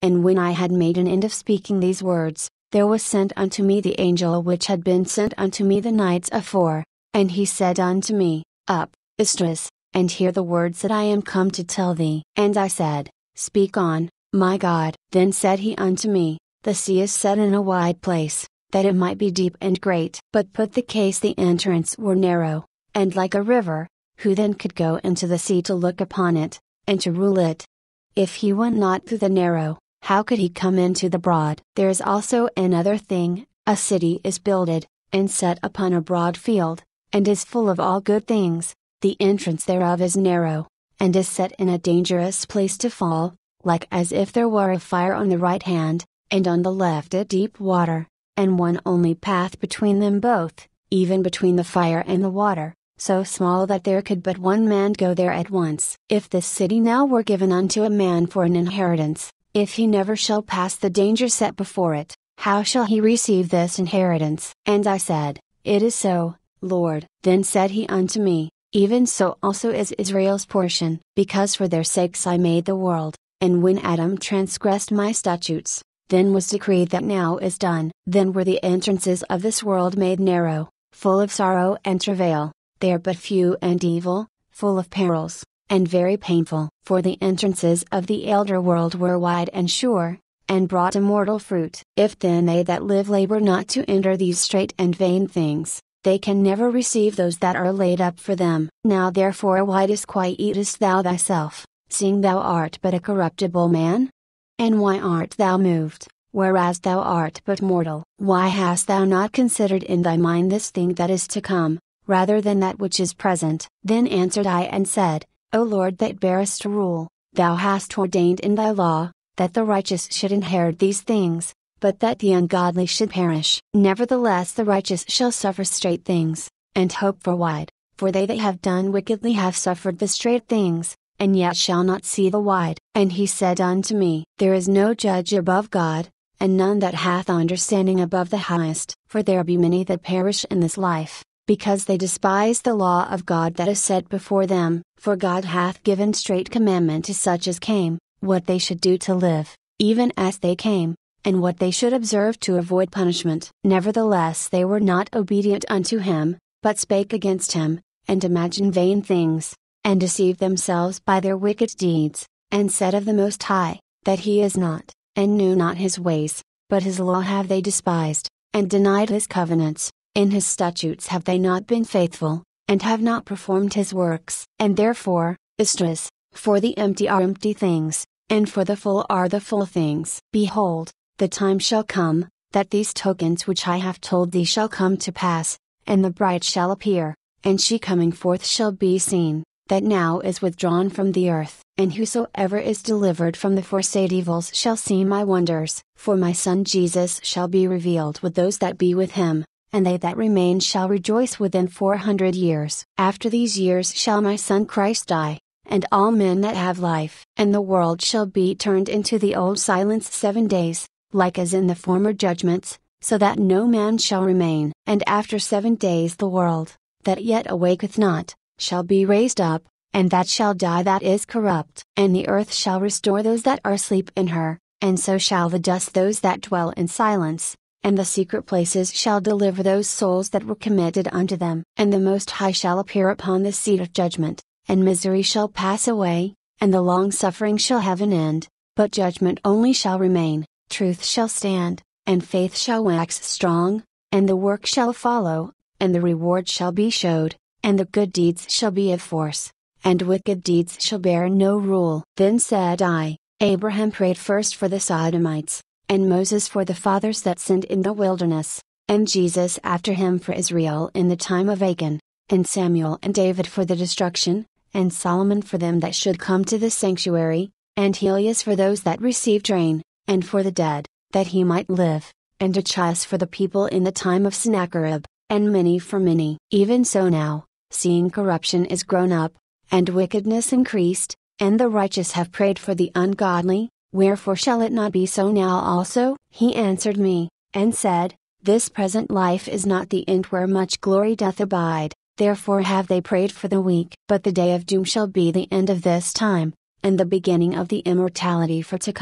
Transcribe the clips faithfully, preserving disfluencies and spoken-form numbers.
And when I had made an end of speaking these words, there was sent unto me the angel which had been sent unto me the nights afore. And he said unto me, Up, Esdras, and hear the words that I am come to tell thee. And I said, Speak on, my God. Then said he unto me, The sea is set in a wide place, that it might be deep and great. But put the case the entrance were narrow, and like a river, who then could go into the sea to look upon it, and to rule it? If he went not through the narrow, how could he come into the broad? There is also another thing, a city is builded, and set upon a broad field, and is full of all good things, the entrance thereof is narrow, and is set in a dangerous place to fall, like as if there were a fire on the right hand, and on the left a deep water, and one only path between them both, even between the fire and the water, so small that there could but one man go there at once. If this city now were given unto a man for an inheritance, if he never shall pass the danger set before it, how shall he receive this inheritance? And I said, It is so, Lord. Then said he unto me, Even so also is Israel's portion, because for their sakes I made the world, and when Adam transgressed my statutes, then was decreed that now is done. Then were the entrances of this world made narrow, full of sorrow and travail, they are but few and evil, full of perils, and very painful. For the entrances of the elder world were wide and sure, and brought immortal fruit. If then they that live labor not to enter these straight and vain things, they can never receive those that are laid up for them. Now therefore why disquietest thou thyself, seeing thou art but a corruptible man? And why art thou moved, whereas thou art but mortal? Why hast thou not considered in thy mind this thing that is to come, rather than that which is present? Then answered I and said, O Lord that bearest rule, thou hast ordained in thy law, that the righteous should inherit these things, but that the ungodly should perish. Nevertheless the righteous shall suffer straight things, and hope for wide, for they that have done wickedly have suffered the straight things, and yet shall not see the wide. And he said unto me, There is no judge above God, and none that hath understanding above the highest. For there be many that perish in this life, because they despise the law of God that is set before them. For God hath given straight commandment to such as came, what they should do to live, even as they came, and what they should observe to avoid punishment. Nevertheless they were not obedient unto him, but spake against him, and imagined vain things, and deceived themselves by their wicked deeds, and said of the Most High, that he is not, and knew not his ways, but his law have they despised, and denied his covenants. In his statutes have they not been faithful, and have not performed his works. And therefore, Esdras, for the empty are empty things, and for the full are the full things. Behold, the time shall come, that these tokens which I have told thee shall come to pass, and the bride shall appear, and she coming forth shall be seen, that now is withdrawn from the earth. And whosoever is delivered from the foresaid evils shall see my wonders. For my Son Jesus shall be revealed with those that be with him, and they that remain shall rejoice within four hundred years. After these years shall my Son Christ die, and all men that have life. And the world shall be turned into the old silence seven days, like as in the former judgments, so that no man shall remain. And after seven days the world, that yet awaketh not, shall be raised up, and that shall die that is corrupt. And the earth shall restore those that are asleep in her, and so shall the dust those that dwell in silence. And the secret places shall deliver those souls that were committed unto them. And the Most High shall appear upon the seat of judgment, and misery shall pass away, and the long suffering shall have an end, but judgment only shall remain. Truth shall stand, and faith shall wax strong, and the work shall follow, and the reward shall be showed, and the good deeds shall be of force, and wicked deeds shall bear no rule. Then said I, Abraham prayed first for the Sodomites, and Moses for the fathers that sinned in the wilderness, and Jesus after him for Israel in the time of Achan, and Samuel and David for the destruction, and Solomon for them that should come to the sanctuary, and Helias for those that received rain, and for the dead, that he might live, and Achias for the people in the time of Sennacherib, and many for many. Even so now, seeing corruption is grown up, and wickedness increased, and the righteous have prayed for the ungodly, wherefore shall it not be so now also? He answered me, and said, This present life is not the end where much glory doth abide, therefore have they prayed for the weak. But the day of doom shall be the end of this time, and the beginning of the immortality for to come.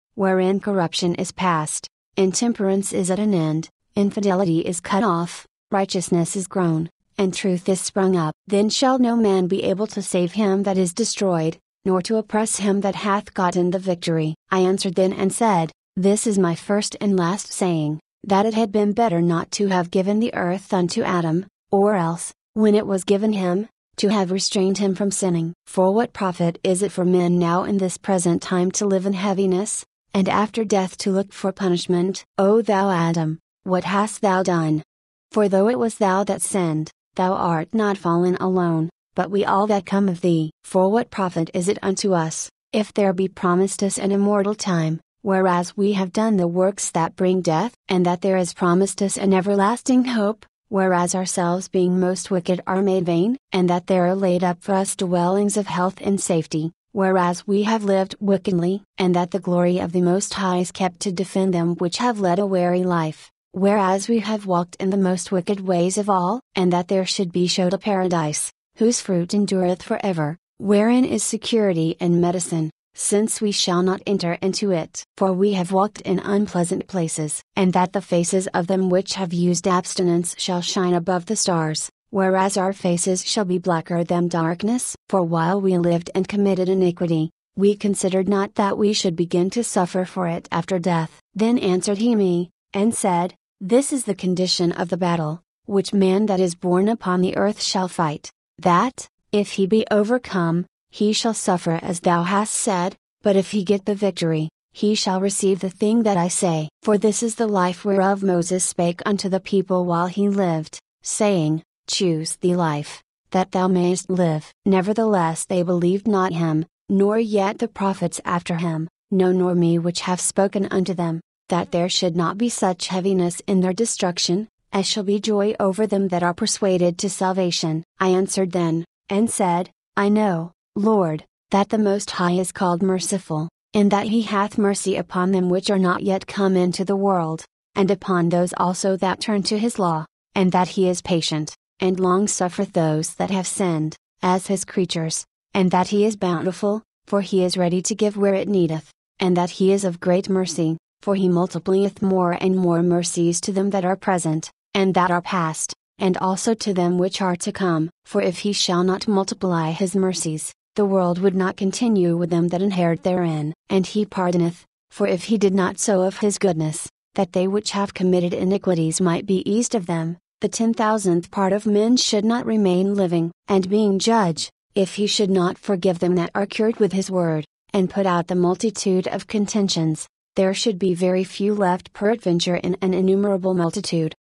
wherein corruption is past, intemperance is at an end, infidelity is cut off, righteousness is grown, and truth is sprung up. Then shall no man be able to save him that is destroyed, nor to oppress him that hath gotten the victory. I answered then and said, This is my first and last saying, that it had been better not to have given the earth unto Adam, or else, when it was given him, to have restrained him from sinning. For what profit is it for men now in this present time to live in heaviness, and after death to look for punishment? O thou Adam, what hast thou done? For though it was thou that sinned, thou art not fallen alone, but we all that come of thee. For what profit is it unto us, if there be promised us an immortal time, whereas we have done the works that bring death? And that there is promised us an everlasting hope, whereas ourselves being most wicked are made vain? And that there are laid up for us dwellings of health and safety, whereas we have lived wickedly? And that the glory of the Most High is kept to defend them which have led a weary life, whereas we have walked in the most wicked ways of all? And that there should be showed a paradise, whose fruit endureth forever, wherein is security and medicine, since we shall not enter into it. For we have walked in unpleasant places. And that the faces of them which have used abstinence shall shine above the stars, whereas our faces shall be blacker than darkness. For while we lived and committed iniquity, we considered not that we should begin to suffer for it after death. Then answered he me, and said, This is the condition of the battle, which man that is born upon the earth shall fight, that, if he be overcome, he shall suffer as thou hast said, but if he get the victory, he shall receive the thing that I say. For this is the life whereof Moses spake unto the people while he lived, saying, Choose thee life, that thou mayest live. Nevertheless they believed not him, nor yet the prophets after him, no nor me which have spoken unto them, that there should not be such heaviness in their destruction, as shall be joy over them that are persuaded to salvation. I answered then, and said, I know, Lord, that the Most High is called merciful, in that he hath mercy upon them which are not yet come into the world, and upon those also that turn to his law, and that he is patient, and long suffereth those that have sinned, as his creatures, and that he is bountiful, for he is ready to give where it needeth, and that he is of great mercy, for he multiplieth more and more mercies to them that are present, and that are past, and also to them which are to come. For if he shall not multiply his mercies, the world would not continue with them that inherit therein. And he pardoneth, for if he did not so of his goodness, that they which have committed iniquities might be eased of them, the ten thousandth part of men should not remain living. And being judge, if he should not forgive them that are cured with his word, and put out the multitude of contentions, there should be very few left peradventure in an innumerable multitude.